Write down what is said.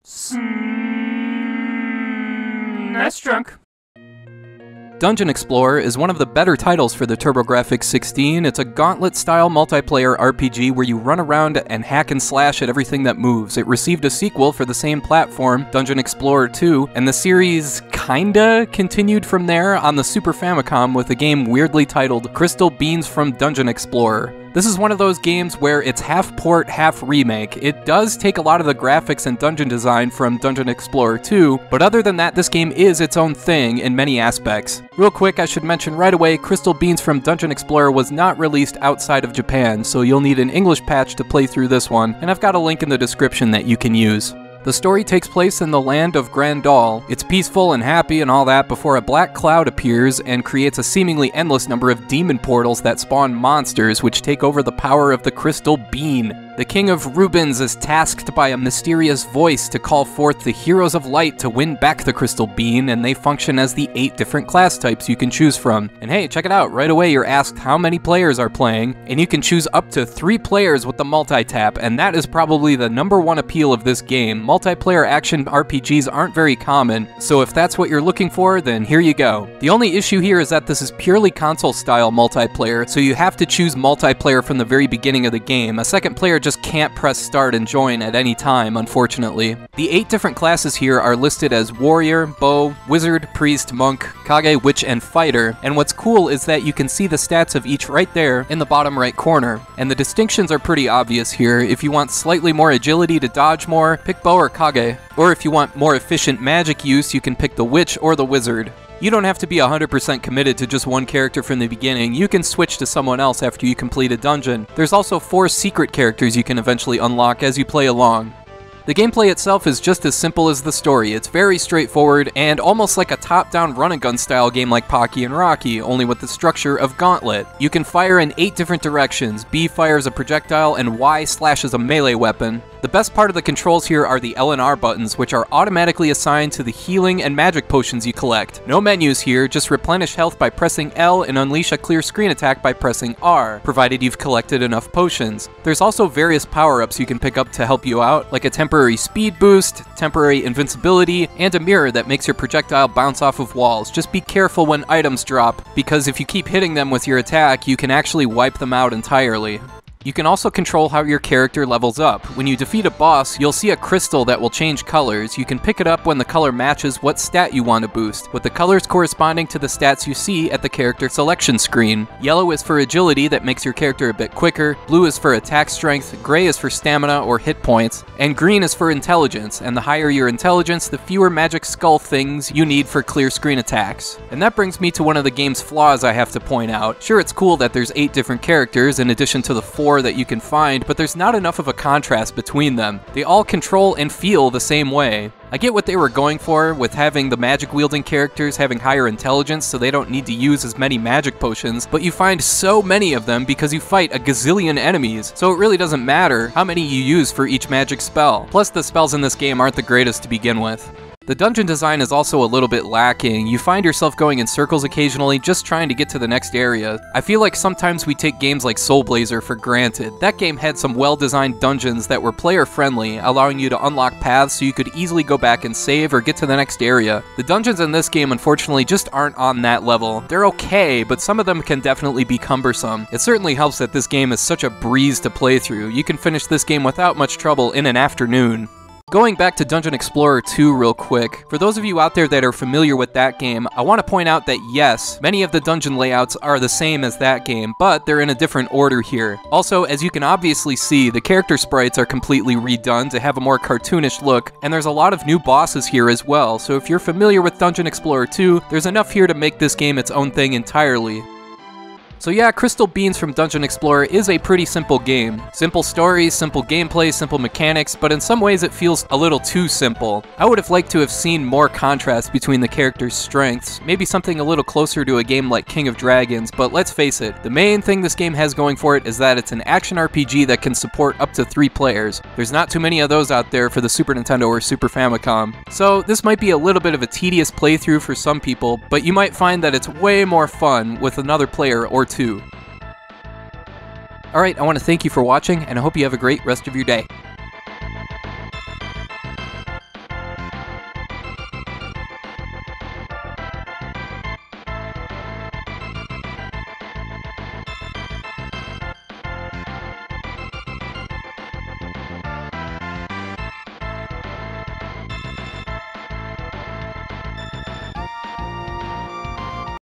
That's drunk. Dungeon Explorer is one of the better titles for the TurboGrafx-16. It's a gauntlet-style multiplayer RPG where you run around and hack and slash at everything that moves. It received a sequel for the same platform, Dungeon Explorer 2, and the series kinda continued from there on the Super Famicom with a game weirdly titled Crystal Beans from Dungeon Explorer. This is one of those games where it's half port, half remake. It does take a lot of the graphics and dungeon design from Dungeon Explorer 2, but other than that, this game is its own thing in many aspects. Real quick, I should mention right away, Crystal Beans from Dungeon Explorer was not released outside of Japan, so you'll need an English patch to play through this one, and I've got a link in the description that you can use. The story takes place in the land of Grandal. It's peaceful and happy and all that before a black cloud appears and creates a seemingly endless number of demon portals that spawn monsters which take over the power of the Crystal Bean. The King of Rubens is tasked by a mysterious voice to call forth the Heroes of Light to win back the Crystal Bean, and they function as the 8 different class types you can choose from. And hey, check it out, right away you're asked how many players are playing, and you can choose up to 3 players with the multi-tap, and that is probably the #1 appeal of this game. Multiplayer action RPGs aren't very common, so if that's what you're looking for, then here you go. The only issue here is that this is purely console-style multiplayer, so you have to choose multiplayer from the very beginning of the game. A second player just can't press start and join at any time, unfortunately. The 8 different classes here are listed as Warrior, Bow, Wizard, Priest, Monk, Kage, Witch, and Fighter, and what's cool is that you can see the stats of each right there in the bottom right corner, and the distinctions are pretty obvious here. If you want slightly more agility to dodge more, pick Bow or Kage, or if you want more efficient magic use, you can pick the Witch or the Wizard. You don't have to be 100% committed to just one character from the beginning. You can switch to someone else after you complete a dungeon. There's also 4 secret characters you can eventually unlock as you play along. The gameplay itself is just as simple as the story. It's very straightforward and almost like a top-down run-and-gun style game like Pocky and Rocky, only with the structure of Gauntlet. You can fire in 8 different directions. B fires a projectile and Y slashes a melee weapon. The best part of the controls here are the L and R buttons, which are automatically assigned to the healing and magic potions you collect. No menus here, just replenish health by pressing L and unleash a clear screen attack by pressing R, provided you've collected enough potions. There's also various power-ups you can pick up to help you out, like a temporary speed boost, temporary invincibility, and a mirror that makes your projectile bounce off of walls. Just be careful when items drop, because if you keep hitting them with your attack, you can actually wipe them out entirely. You can also control how your character levels up. When you defeat a boss, you'll see a crystal that will change colors. You can pick it up when the color matches what stat you want to boost, with the colors corresponding to the stats you see at the character selection screen. Yellow is for agility, that makes your character a bit quicker, blue is for attack strength, gray is for stamina or hit points, and green is for intelligence, and the higher your intelligence, the fewer magic skull things you need for clear screen attacks. And that brings me to one of the game's flaws I have to point out. Sure, it's cool that there's 8 different characters in addition to the 4 that you can find, but there's not enough of a contrast between them. They all control and feel the same way. I get what they were going for with having the magic-wielding characters having higher intelligence so they don't need to use as many magic potions, but you find so many of them because you fight a gazillion enemies, so it really doesn't matter how many you use for each magic spell. Plus, the spells in this game aren't the greatest to begin with. The dungeon design is also a little bit lacking. You find yourself going in circles occasionally just trying to get to the next area. I feel like sometimes we take games like Soul Blazer for granted. That game had some well-designed dungeons that were player-friendly, allowing you to unlock paths so you could easily go back and save or get to the next area. The dungeons in this game unfortunately just aren't on that level. They're okay, but some of them can definitely be cumbersome. It certainly helps that this game is such a breeze to play through. You can finish this game without much trouble in an afternoon. Going back to Dungeon Explorer 2 real quick, for those of you out there that are familiar with that game, I want to point out that yes, many of the dungeon layouts are the same as that game, but they're in a different order here. Also, as you can obviously see, the character sprites are completely redone to have a more cartoonish look, and there's a lot of new bosses here as well, so if you're familiar with Dungeon Explorer 2, there's enough here to make this game its own thing entirely. So yeah, Crystal Beans from Dungeon Explorer is a pretty simple game. Simple story, simple gameplay, simple mechanics, but in some ways it feels a little too simple. I would have liked to have seen more contrast between the characters' strengths, maybe something a little closer to a game like King of Dragons, but let's face it, the main thing this game has going for it is that it's an action RPG that can support up to 3 players. There's not too many of those out there for the Super Nintendo or Super Famicom. So this might be a little bit of a tedious playthrough for some people, but you might find that it's way more fun with another player or 2. Alright, I want to thank you for watching, and I hope you have a great rest of your day.